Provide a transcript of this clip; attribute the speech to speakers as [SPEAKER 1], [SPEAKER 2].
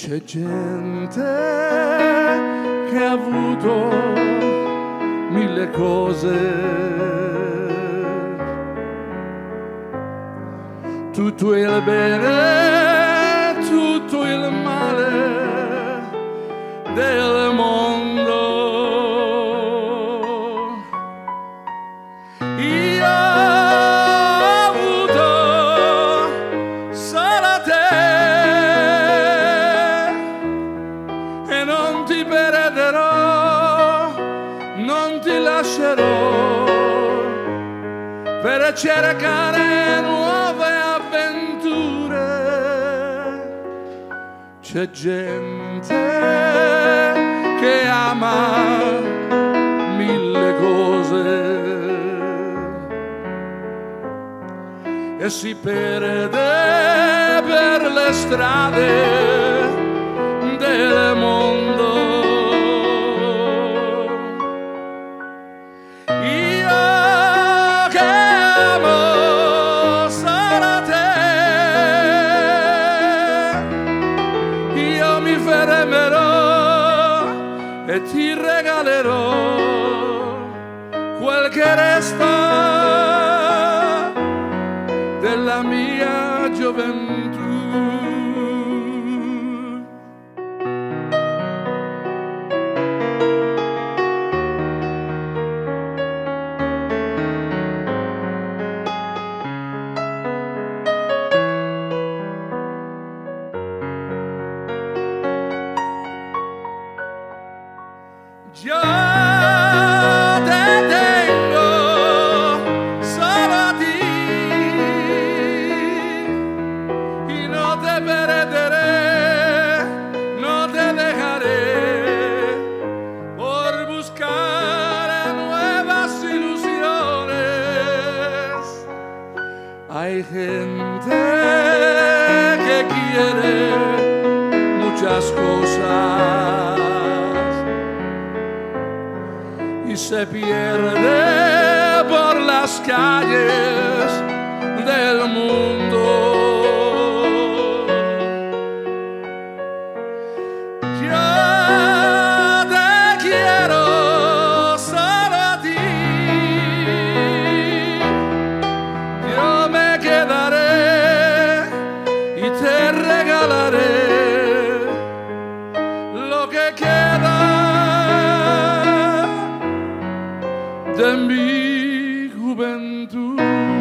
[SPEAKER 1] C'è gente che ha avuto mille cose, tutto il bene, tutto il male del mondo. Io ho avuto solo te e non ti perderò, non ti lascerò per cercare nuove avventure. C'è gente che ama mille cose e si perde per le strade del mondo. Io che amo solo te, io mi fermerò e ti regalerò quel che resta della mia gioventù. Yo te tengo solo a ti y no te perderé, no te dejaré por buscar nuevas ilusiones. Hay gente que quiere muchas cosas y se pierde por las calles del mundo. Yo te quiero solo a ti, yo me quedaré y te regalaré lo que queda de mi juventud.